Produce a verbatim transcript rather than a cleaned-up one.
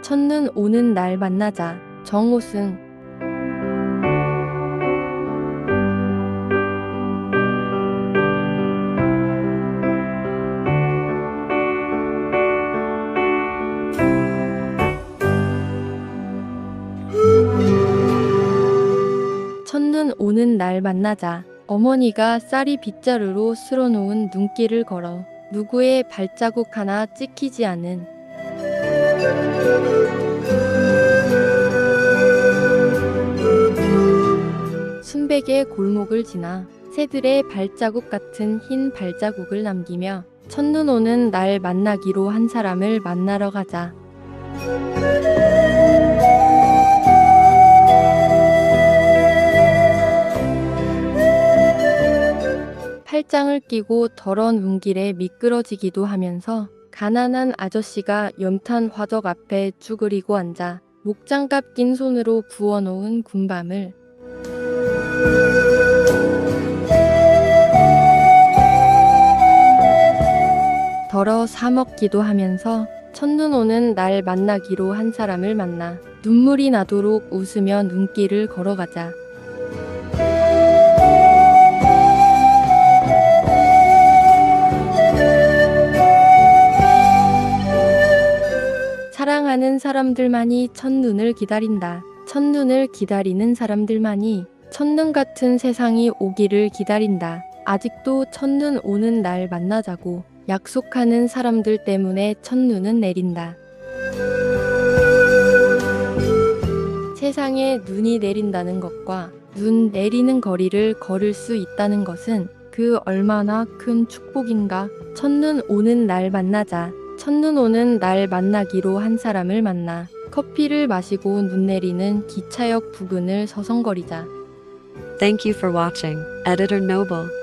첫눈 오는 날 만나자. 정호승. 첫눈 오는 날 만나자. 어머니가 쌀이 빗자루로 쓸어놓은 눈길을 걸어 누구의 발자국 하나 찍히지 않은 순백의 골목을 지나 새들의 발자국 같은 흰 발자국을 남기며 첫눈 오는 날 만나기로 한 사람을 만나러 가자. 팔짱을 끼고 더러운 운길에 미끄러지기도 하면서 가난한 아저씨가 연탄 화덕 앞에 쭈그리고 앉아 목장갑 낀 손으로 부어놓은 군밤을 덜어 사먹기도 하면서 첫눈 오는 날 만나기로 한 사람을 만나 눈물이 나도록 웃으며 눈길을 걸어가자. 사랑하는 사람들만이 첫눈을 기다린다. 첫눈을 기다리는 사람들만이 첫눈 같은 세상이 오기를 기다린다. 아직도 첫눈 오는 날 만나자고 약속하는 사람들 때문에 첫눈은 내린다. 세상에 눈이 내린다는 것과 눈 내리는 거리를 걸을 수 있다는 것은 그 얼마나 큰 축복인가. 첫눈 오는 날 만나자. 첫눈 오는 날 만나기로 한 사람을 만나 커피를 마시고 눈 내리는 기차역 부근을 서성거리자. Thank you for watching. Editor Noble.